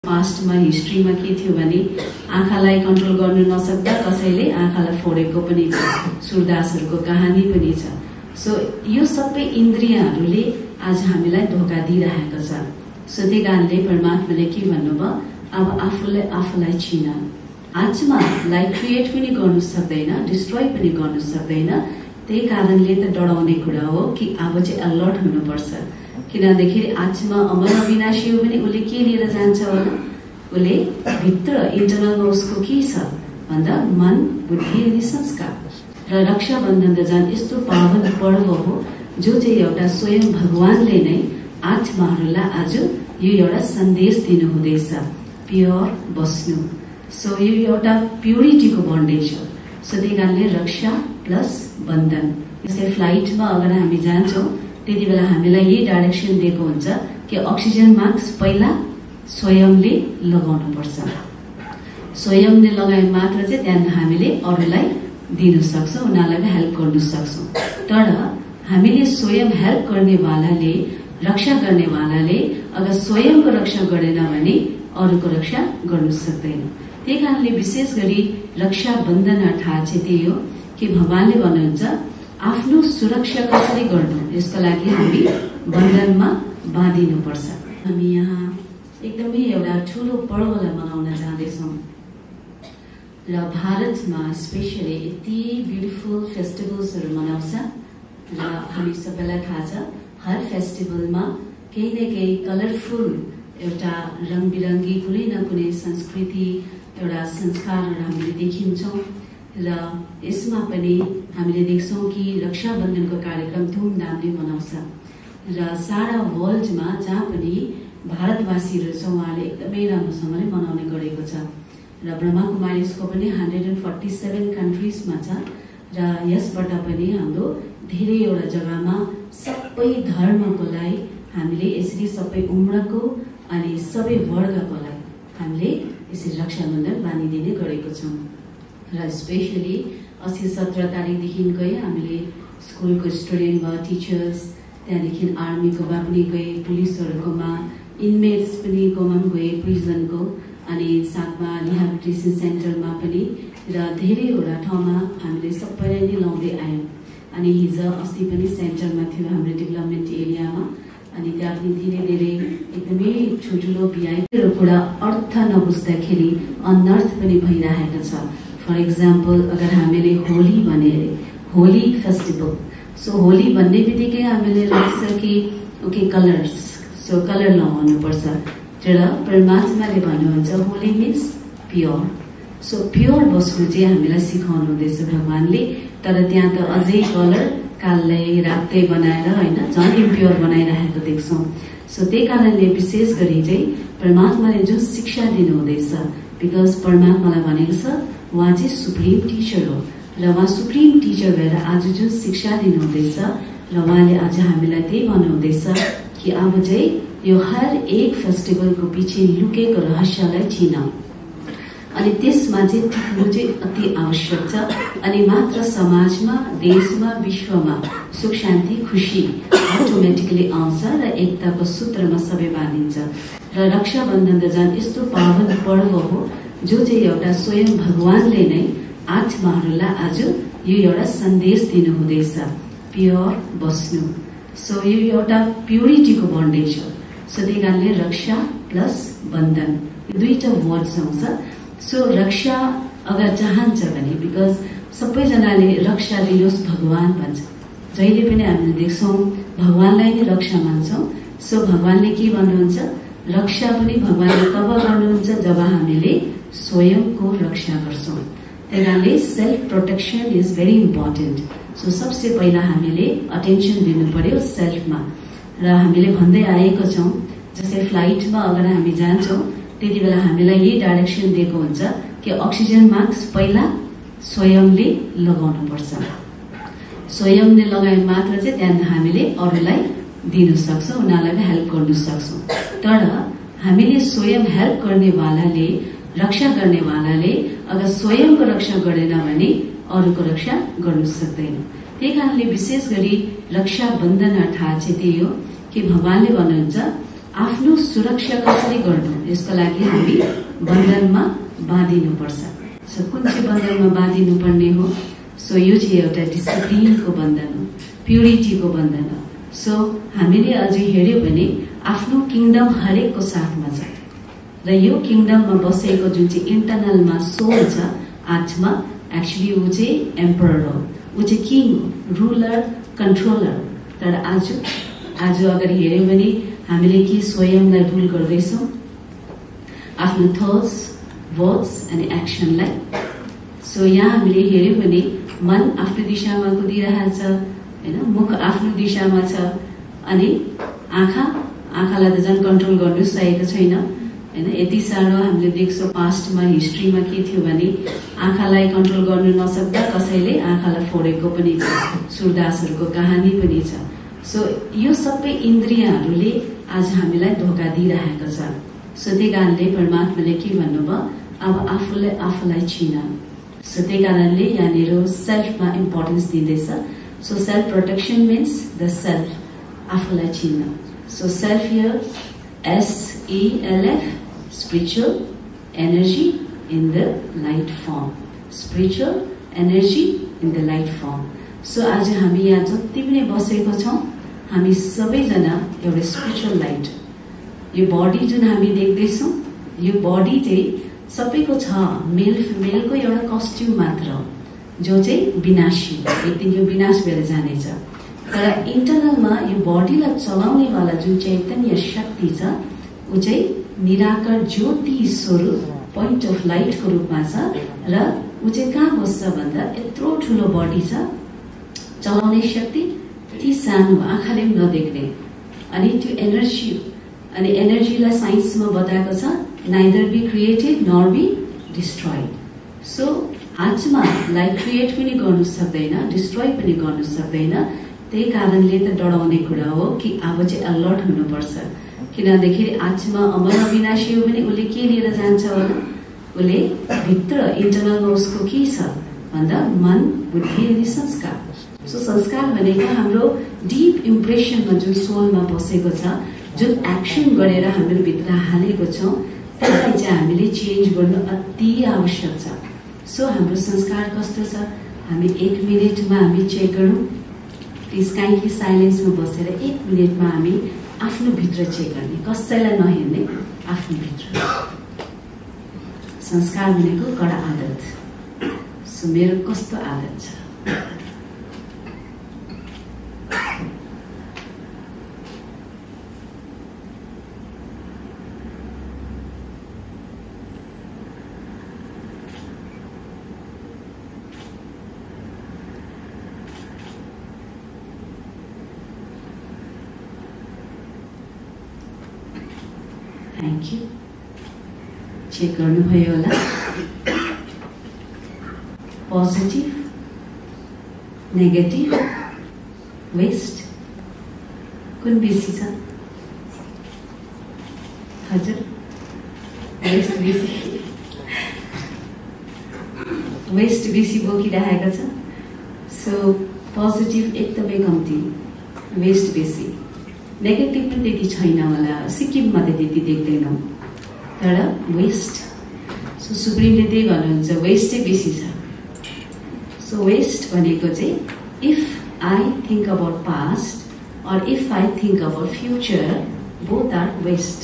पास्टमा हिस्ट्रीमा के थियो भने आँखालाई कन्ट्रोल गर्न नसक्दा कसैले आँखालाई फोडेको पनि छ, सूरदासहरूको कहानी पनि छ। सो यो सबै इन्द्रियहरूले आज हामीलाई धोका दिइरहेको छ। सो त्यही कारणले परमात्माले के भन्नुभयो, अब आफूलाई चिन। आत्मालाई क्रिएट पनि गर्नु सक्दैन, डिस्ट्रोय पनि गर्नु सक्दैन। त्यही कारणले त डराउने कुरा हो कि अब चाहिँ अलर्ट हुनुपर्छ। किनभनेदेखि आत्मा अमर अविनाशी हो भने उसले के लिएर जान्छ होला, उसले भित्र इन्टरनलमा उसको के छ भन्दा मन, बुद्धि अनि संस्कार। र रक्षाबन्धन त झन् यस्तो पावन पर्व हो जो चाहिँ एउटा स्वयं भगवानले नै आत्माहरूलाई आज यो एउटा सन्देश दिनुहुँदैछ, प्योर बस्नु। सो यो एउटा प्युरिटीको बन्डेज हो। सो त्यही कारणले रक्षा प्लस बन्धन। जस्तै फ्लाइटमा अगर हामी जान्छौँ त्यति बेला हामीलाई यही डाइरेक्सन दिएको हुन्छ कि अक्सिजन मास्क पहिला स्वयंले लगाउनु पर्छ। स्वयंले लगाए मात्र चाहिँ त्यहाँदेखि हामीले अरूलाई दिन सक्छौँ, उनीहरूलाई हेल्प गर्न सक्छौँ। तर हामीले स्वयं हेल्प गर्नेवालाले, रक्षा गर्नेवालाले अगर स्वयंको रक्षा गरेन भने अरूको रक्षा गर्नु सक्दैन। त्यही कारणले विशेष गरी रक्षा बन्धन अर्थात् चाहिँ त्यही हो कि भगवानले भन्नुहुन्छ आफ्नो सुरक्षा कसरी गर्नु, यसको लागि हामी बन्धनमा बाँधिनुपर्छ। हामी यहाँ एकदमै एउटा ठुलो पर्वलाई मनाउन जाँदैछौँ र भारतमा स्पेसली यति ब्युटिफुल फेस्टिभल्सहरू मनाउँछ र हामी सबैलाई थाहा छ हर फेस्टिभलमा केही न केही कलरफुल एउटा रङबिरङ्गी कुनै न कुनै संस्कृति, एउटा संस्कारहरू हामीले देखिन्छौँ। र यसमा पनि हामीले देख्छौँ कि रक्षाबन्धनको कार्यक्रम धुमधामले मनाउँछ र सारा वर्ल्डमा जहाँ पनि भारतवासीहरू छ उहाँले एकदमै राम्रोसँगले मनाउने गरेको छ। र ब्रह्माकुमारीजको पनि 147 कन्ट्रिजमा छ र यसबाट पनि हाम्रो धेरैवटा जग्गामा सबै धर्मकोलाई हामीले यसरी सबै उम्रको अनि सबै वर्गकोलाई हामीले यसरी रक्षाबन्धन बाँधिदिने गरेको छौँ। र स्पेसली अस्ति 17 तारिकदेखिकै हामीले स्कुलको स्टुडेन्ट भयो, टिचर्स, त्यहाँदेखि आर्मीकोमा पनि गए, पुलिसहरूकोमा, इनमेट्स पनि कोमा गए, प्रिजनको, अनि साथमा रिहेबिलिटेसन सेन्टरमा पनि र धेरैवटा ठाउँमा हामीले सबैलाई नै लाउँदै आयौँ। अनि हिजो अस्ति पनि सेन्टरमा थियो हाम्रो डेभलपमेन्ट एरियामा, अनि त्यहाँ पनि धेरै एकदमै ठुल्ठुलो भिआइपीहरू कुरा अर्थ नबुझ्दाखेरि अनर्थ पनि भइरहेको छ। फर इक्जाम्पल अगर हामीले होली भने होली फेस्टिभल, सो होली भन्ने बित्तिकै हामीले लाग्छ कि ओके कलर्स, सो कलर लगाउनु पर्छ। तर परमात्माले भन्नुहुन्छ holy means pure. So pure बस्नु चाहिँ हामीलाई सिकाउनु हुँदैछ भगवानले। तर त्यहाँ त अझै कलर कालै रातै बनाएर होइन झन् इम्प्योर बनाइरहेको देख्छौँ। सो त्यही कारणले विशेष गरी चाहिँ परमात्माले जुन शिक्षा दिनुहुँदैछ, बिकज परमात्मालाई भनेको छ उहाँ चाहिँ सुप्रिम टिचर हो र उहाँ सुप्रिम टिचर भएर आज जुन शिक्षा दिनुहुँदैछ र उहाँले आज हामीलाई त्यही भन्नुहुँदैछ कि अब चाहिँ यो हर एक फेस्टिभलको पछि लुकेको रहस्यलाई चिन। अनि त्यसमा चाहिँ टिक्नु चाहिँ अति आवश्यक छ। अनि मात्र समाजमा, देशमा, विश्वमा सुख शान्ति खुसी अटोमेटिकली आउँछ र एकताको सूत्रमा सबै बाँधिन्छ। र रक्षाबन्धन त झन् यस्तो पावन पर्व हो जो चाहिँ एउटा स्वयं भगवानले नै आत्माहरूलाई आज यो एउटा सन्देश दिनुहुँदैछ, प्योर बस्नु। सो यो एउटा प्युरिटीको बन्डेज हो। सो त्यही कारणले रक्षा प्लस बन्धन यो दुईटा वर्ड्स आउँछ। सो रक्षा अगर चाहन्छ भने, बिकज सबैजनाले रक्षा दिनुहोस् भगवान भन्छ, जहिले पनि हामीले देख्छौँ भगवानलाई नै रक्षा मान्छौँ। सो भगवानले के भन्नुहुन्छ, रक्षा पनि भगवानले तब गर्नुहुन्छ जब हामीले स्वयंको रक्षा गर्छौँ। त्यही कारणले self protection is very important. So सबसे पहिला हामीले अटेन्सन दिनु पर्यो सेल्फमा। र हामीले भन्दै आएको छौँ जस्तै फ्लाइटमा अगर हामी जान्छौँ त्यति बेला हामीलाई यही डाइरेक्सन दिएको हुन्छ कि अक्सिजन मास्क पहिला स्वयंले लगाउनु पर्छ। स्वयंले लगाए मात्र चाहिँ त्यहाँदेखि हामीले अरूलाई दिन सक्छौँ, उनीहरूलाई हेल्प गर्न सक्छौँ। तर हामीले स्वयं हेल्प गर्नेवालाले, रक्षा गर्नेवालाले अगर स्वयंको रक्षा गरेन भने अरूको रक्षा गर्नु सक्दैन। त्यही कारणले विशेष गरी रक्षा बन्धन अर्थात् चाहिँ त्यही हो कि भगवानले भन्नुहुन्छ आफ्नो सुरक्षा कसरी गर्नु यसको लागि हामी बन्धनमा बाँधिनुपर्छ। सो कुन चाहिँ बन्धनमा बाँधिनुपर्ने हो? सो यो चाहिँ एउटा डिसिप्लिनको बन्धन हो, प्युरिटीको बन्धन हो। सो हामीले अझै हेर्यो भने आफ्नो किङडम हरेकको साथमा छ र यो किङडममा बसेको जुन चाहिँ इन्टरनलमा सोल छ, आत्मा, एक्चुअली ऊ चाहिँ एम्परर हो, ऊ चाहिँ किङ हो, रुलर, कन्ट्रोलर। तर आज अगर हेर्यो भने हामीले के स्वयंलाई रुल गर्दैछौँ? आफ्नो थट्स, वर्ड्स अनि एक्सनलाई। सो यहाँ हामीले हेर्यो भने मन आफ्नो दिशामा कुदिरहेछ हैन, मुख आफ्नो दिशामा छ अनि आँखालाई त झन् कन्ट्रोल गर्नु सकेको छैन हैन। यति साह्रो हामीले देख्छौँ पास्टमा, हिस्ट्रीमा के थियो भने आँखालाई कन्ट्रोल गर्नु नसक्दा कसैले आँखालाई फोडेको पनि छ, सूरदासहरूको कहानी पनि छ। सो यो सबै इन्द्रियहरूले आज हामीलाई धोका दिइरहेको छ। सो त्यही कारणले परमात्माले के भन्नुभयो? अब आफूलाई चिन। सो त्यही कारणले यहाँनिर सेल्फमा इम्पोर्टेन्स दिँदैछ। So self protection means the self, आफूलाई चिन्न। So self here SELF, spiritual energy in the light form, spiritual energy in the light form. So आज हामी यहाँ जति पनि बसेको छौँ हामी सबैजना एउटा स्पिरिचुअल लाइट। यो बडी जुन हामी देख्दैछौँ यो बडी चाहिँ सबैको छ, मेल फिमेलको एउटा कस्ट्युम मात्र हो जो चाहिँ विनाशी, एक दिन यो विनाश भएर जानेछ। तर इन्टरनलमा यो बडीलाई चलाउने वाला जुन चैतन्य शक्ति छ ऊ चाहिँ निराकार ज्योति स्वरूप पोइन्ट अफ लाइटको रूपमा छ र ऊ चाहिँ कहाँ बस्छ भन्दा यत्रो ठुलो बडी छ, चलाउने शक्ति यति सानो आँखाले पनि नदेख्ने। अनि त्यो एनर्जी, अनि एनर्जीलाई साइन्समा बताएको छ neither be created nor be destroyed. So आत्मालाई क्रिएट पनि गर्नु सक्दैन, डिस्ट्रोय पनि गर्नु सक्दैन। त्यही कारणले त डराउने कुरा हो कि अब चाहिँ अलर्ट हुनुपर्छ। किनभनेदेखि आत्मा अमर अविनाशी हो भने उसले के लिएर जान्छ होला? उसले भित्र इन्टरनलमा उसको के छ भन्दा मन, बुद्धि अनि संस्कार। सो संस्कार भनेको हाम्रो डीप इम्प्रेसनमा जुन सोलमा बसेको छ, जुन एक्सन गरेर हामीले भित्र हालेको छौँ त्यसलाई चाहिँ हामीले चेन्ज गर्नु अति आवश्यक छ। सो हाम्रो संस्कार कस्तो छ? हामी 1 मिनटमा हामी चेक गरौँ। प्लिज काइन्डली साइलेन्समा बसेर 1 मिनटमा हामी आफ्नो भित्र चेक गर्ने, कसैलाई नहेर्ने, आफ्नो भित्र। संस्कार भनेको कडा आदत। सो मेरो कस्तो आदत छ? Thank you. चेक गर्नुभयो होला? पोजिटिभ, नेगेटिभ, वेस्ट कुन बेसी छ? हजुर, वेस्ट बेसी। वेस्ट बेसी बोकिरहेको छ। सो पोजिटिभ एकदमै कम्ती, वेस्ट बेसी। नेगेटिभ पनि त्यति छैन होला, सिक्किममा त त्यति देख्दैनौँ, तर वेस्ट। सो सुप्रिमले त्यही भन्नुहुन्छ वेस्टै बेसी छ। सो वेस्ट भनेको चाहिँ if I think about past और if I think about future, both are waste.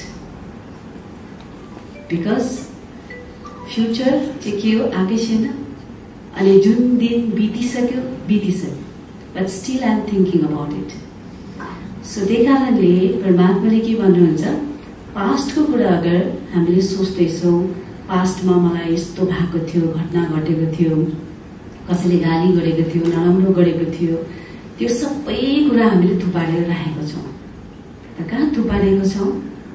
Because future चाहिँ के हो? आएकै छैन। अनि जुन दिन बितिसक्यो, but still I am thinking about it. So त्यही कारणले परमात्माले के भन्नुहुन्छ? पास्टको कुरा अगर हामीले सोच्दैछौँ, पास्टमा मलाई यस्तो भएको थियो, घटना घटेको थियो, कसैले गाली गरेको थियो, नराम्रो गरेको थियो, त्यो सबै कुरा हामीले थुपारेर राखेको छौँ। त कहाँ थुपारेको छौँ?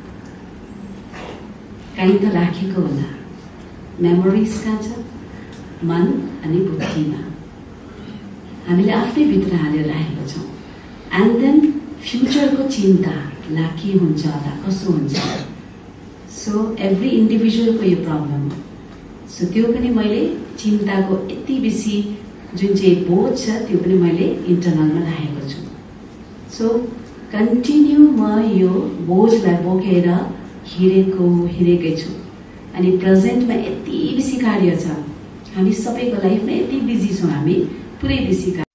कहीँ त राखेको होला। मेमोरिज कहाँ छ? मन अनि बुद्धिमा हामीले आफ्नै भित्र हालेर राखेको छौँ। एन्ड देन फ्युचरको चिन्ता ला के हुन्छ होला, कसो हुन्छ। सो एभ्री इन्डिभिजुअलको यो प्रब्लम हो। सो त्यो पनि मैले चिन्ताको यति बेसी जुन चाहिँ बोझ छ त्यो पनि मैले इन्टरनलमा राखेको छु। सो कन्टिन्यू म यो बोझलाई बोकेर हिँडेकै छु। अनि प्रेजेन्टमा यति बेसी कार्य छ, हामी सबैको लाइफमा यति बिजी छौँ, हामी पुरै बेसी